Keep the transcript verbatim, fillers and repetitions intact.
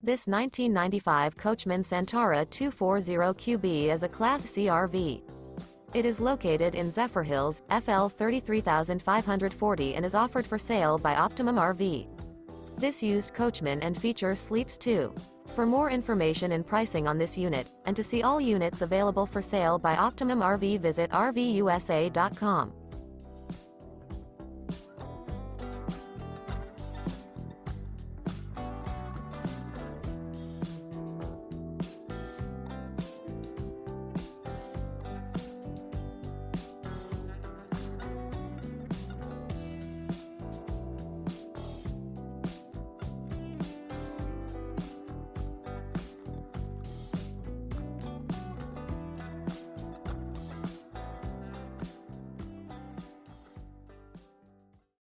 This nineteen ninety-five Coachmen Santara two forty Q B is a Class C R V. It is located in Zephyrhills, F L thirty-three five forty and is offered for sale by Optimum R V. This used coachman and features sleeps too. For more information and pricing on this unit, and to see all units available for sale by Optimum R V, visit R V U S A dot com.